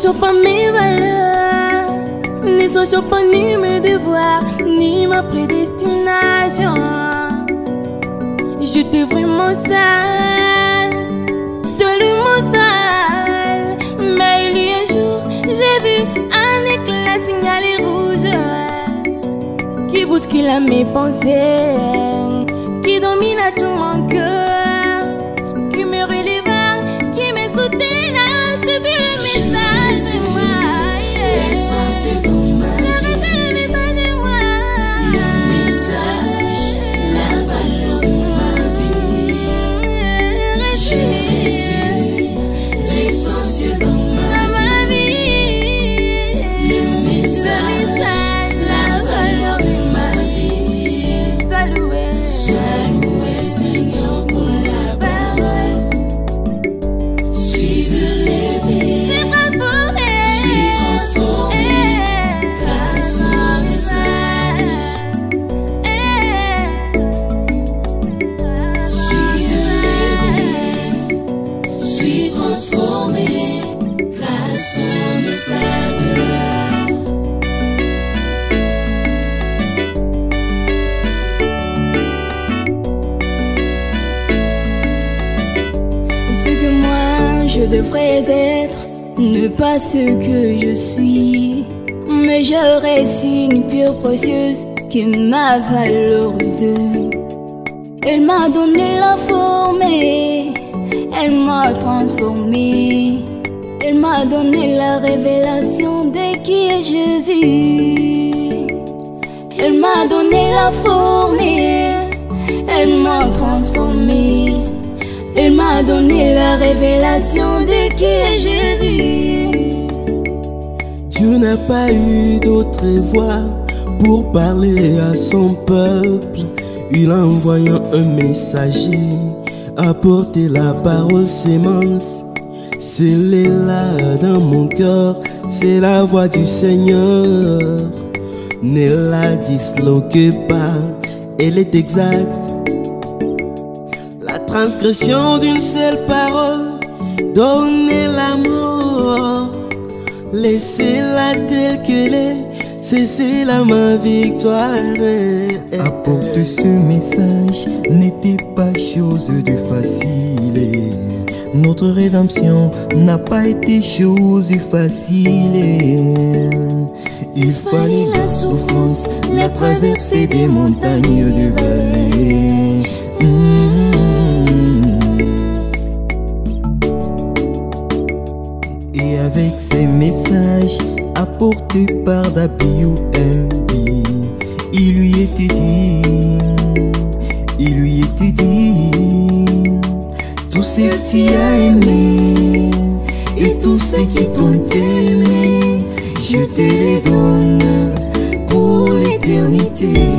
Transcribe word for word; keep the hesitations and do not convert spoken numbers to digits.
change pas mes valeurs, ne change pas ni mes devoirs, ni ma prédestination. J'étais vraiment sale, tellement sale. Mais il y a un jour, j'ai vu un éclat signalé rouge qui bouscule mes pensées, qui domine à tout mon cœur, qui me relève, qui me soutient à subir le message de moi. L'essentiel dans ma vie, le message, la valeur de ma vie. J'ai reçu l'essentiel dans ma vie, le message, la valeur de ma vie. Sois loué, sois loué Seigneur pour la parole. Suis élevé, suis transformé, suis transformé grâce au message. Suis élevé, suis transformé grâce au message. Ce que moi je devrais être, ne pas ce que je suis, mais je reste une pierre précieuse qui m'a valeureuse. Elle m'a donné la forme, elle m'a transformé, elle m'a donné la révélation de qui est Jésus. Elle m'a donné la forme, elle m'a transformé, elle m'a donné la révélation de qui est Jésus. Dieu n'a pas eu d'autre voix pour parler à son peuple. Il a envoyé un messager, apporter la parole sémence. C'est là dans mon cœur, c'est la voix du Seigneur. Ne la disloque pas, elle est exacte. La transgression d'une seule parole, donnez la mort. Laissez-la telle qu'elle est, c'est là ma victoire. Apporter ce message n'était pas chose de facile. Notre rédemption n'a pas été chose facile. Il fallait la souffrance, la traversée des montagnes de vallée. Et avec ces messages apportés par W M B, il lui était dit, il lui était dit, tout ce que tu as aimé et tout ce qui t'ont aimé, je te les donne pour l'éternité.